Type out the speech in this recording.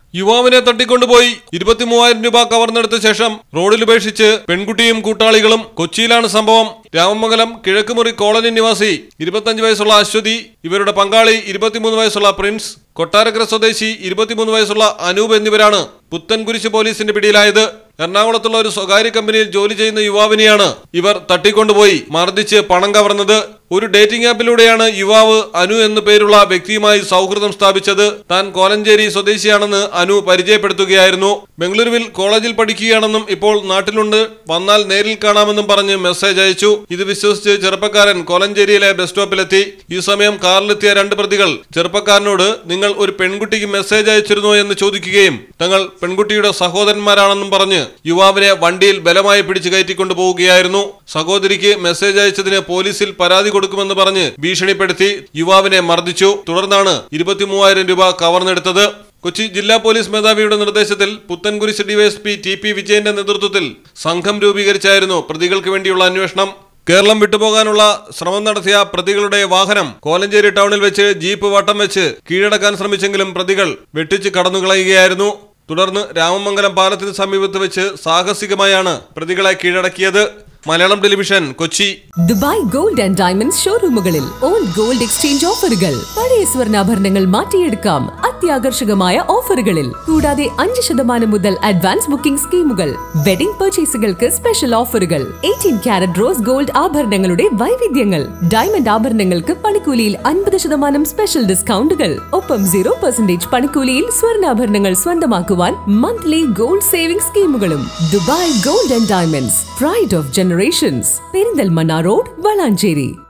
യുവാവിനെ തട്ടിക്കൊണ്ടുപോയി 23,000 രൂപ കവർന്നെടുത്ത ശേഷം റോഡിലുപേക്ഷിച്ച് പെൺകുട്ടിയും കൂട്ടാളികളും. കൊച്ചിയിലാണ് സംഭവം. രാമമംഗലം കിഴക്കുമുറി കോളനി നിവാസി 25 വയസ്സുള്ള അശ്വതി, ഇവരുടെ പങ്കാളി 23 വയസ്സുള്ള പ്രിൻസ്, കൊട്ടാരക്കര സ്വദേശി 23 വയസ്സുള്ള അനൂപ് എന്നിവരാണ് പുത്തൻകുരിശ് പോലീസിന്റെ പിടിയിലായത്. എറണാകുളത്തുള്ള ഒരു സ്വകാര്യ കമ്പനിയിൽ ജോലി ചെയ്യുന്ന യുവാവിനെയാണ് ഇവർ തട്ടിക്കൊണ്ടുപോയി മർദ്ദിച്ച് പണം കവർന്നത്. ഒരു ഡേറ്റിംഗ് ആപ്പിലൂടെയാണ് യുവാവ് അനു എന്നു പേരുള്ള വ്യക്തിയുമായി സൗഹൃദം സ്ഥാപിച്ചത്. താൻ കോലഞ്ചേരി സ്വദേശിയാണെന്ന് അനു പരിചയപ്പെടുത്തുകയായിരുന്നു. ബംഗളൂരുവിൽ കോളേജിൽ പഠിക്കുകയാണെന്നും ഇപ്പോൾ നാട്ടിലുണ്ട്, വന്നാൽ നേരിൽ കാണാമെന്നും പറഞ്ഞ് മെസ്സേജ് അയച്ചു. ഇത് വിശ്വസിച്ച് ചെറുപ്പക്കാരൻ കോലഞ്ചേരിയിലെ ബസ് സ്റ്റോപ്പിലെത്തി. ഈ സമയം കാറിലെത്തിയ 2 പ്രതികൾ ചെറുപ്പക്കാരനോട് നിങ്ങൾ ഒരു പെൺകുട്ടിക്ക് മെസ്സേജ് അയച്ചിരുന്നോ എന്ന് ചോദിക്കുകയും തങ്ങൾ പെൺകുട്ടിയുടെ സഹോദരന്മാരാണെന്നും പറഞ്ഞ് യുവാവിനെ വണ്ടിയിൽ ബലമായി പിടിച്ചു കയറ്റിക്കൊണ്ടു പോവുകയായിരുന്നു. സഹോദരിക്ക് മെസ്സേജ് അയച്ചതിന് പോലീസിൽ പരാതി കൊടുക്കുമെന്ന് പറഞ്ഞ് ഭീഷണിപ്പെടുത്തി യുവാവിനെ മർദ്ദിച്ചു. തുടർന്നാണ് 23,000 രൂപ കവർന്നെടുത്തത്. കൊച്ചി ജില്ലാ പോലീസ് മേധാവിയുടെ നിർദ്ദേശത്തിൽ പുത്തൻകുരിശ് ഡിവൈഎസ്പി TP വിജയന്റെ നേതൃത്വത്തിൽ സംഘം രൂപീകരിച്ചായിരുന്നു പ്രതികൾക്ക് വേണ്ടിയുള്ള അന്വേഷണം. കേരളം വിട്ടുപോകാനുള്ള ശ്രമം നടത്തിയ പ്രതികളുടെ വാഹനം കോലഞ്ചേരി ടൗണിൽ വെച്ച് ജീപ്പ് വട്ടം വെച്ച് കീഴടക്കാൻ ശ്രമിച്ചെങ്കിലും പ്രതികൾ വെട്ടിച്ച് കടന്നുകളയുകയായിരുന്നു. തുടർന്ന് രാമമംഗലം പാലത്തിന് സമീപത്ത് വെച്ച് സാഹസികമായാണ് പ്രതികളെ കീഴടക്കിയത്. Malayalam television, Kochi. Dubai gold and diamonds ഷോറൂമുകളിൽ ഓൾഡ് ഗോൾഡ് എക്സ്ചേഞ്ച് ഓഫറുകൾ. പഴയ സ്വർണ്ണാഭരണങ്ങൾ മാറ്റിയെടുക്കാം അത്യാകർഷകമായ ഓഫറുകളിൽ. കൂടാതെ 5% മുതൽ അഡ്വാൻസ് ബുക്കിംഗ് സ്കീമുകൾ. വെഡിംഗ് പർച്ചേസുകൾക്ക് സ്പെഷ്യൽ ഓഫറുകൾ. 18 കാരറ്റ് റോസ് ഗോൾഡ് ആഭരണങ്ങളുടെ വൈവിധ്യങ്ങൾ. ഡയമണ്ട് ആഭരണങ്ങൾക്ക് പണിക്കൂലിയിൽ 50% സ്പെഷ്യൽ ഡിസ്കൗണ്ടുകൾ. ഒപ്പം 0% പണിക്കൂലിയിൽ സ്വർണ്ണാഭരണങ്ങൾ സ്വന്തമാക്കുവാൻ മന്ത്ലി ഗോൾഡ് സേവിംഗ് സ്കീമുകളും. Dubai gold and diamonds, pride of generations. Perinthalmanna road, Valanchery.